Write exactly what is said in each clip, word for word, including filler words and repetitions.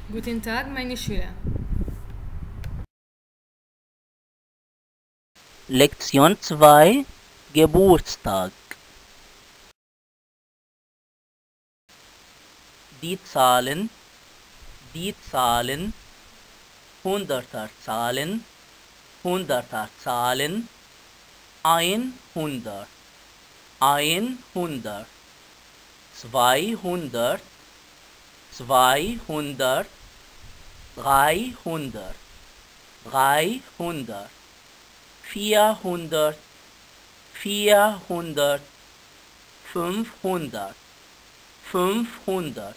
Guten Tag, meine Schüler. Lektion zwei Geburtstag. Die Zahlen, die Zahlen, Hunderterzahlen, Hunderterzahlen, einhundert, einhundert, zweihundert, zweihundert, dreihundert, dreihundert, vierhundert, vierhundert, fünfhundert, fünfhundert.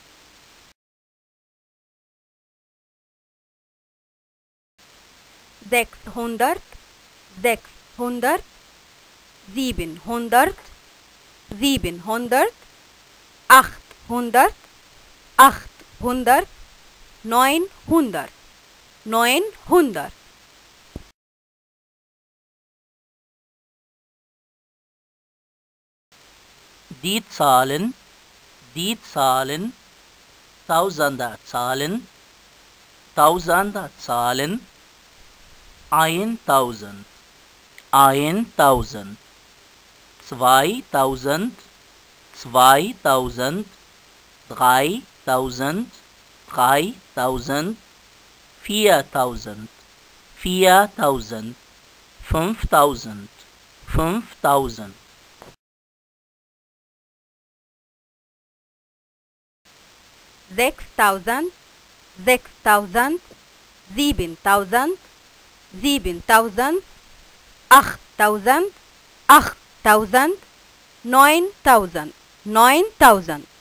sechshundert, sechshundert, siebenhundert, siebenhundert, achthundert, achthundert, neunhundert, neunhundert. Die Zahlen, die Zahlen, Tausenderzahlen, Tausenderzahlen, eintausend, eintausend, zweitausend, zweitausend, dreitausend, dreitausend, viertausend, viertausend, fünftausend, fünftausend. sechstausend, sechstausend, siebentausend, siebentausend, achttausend, achttausend, neuntausend, neuntausend.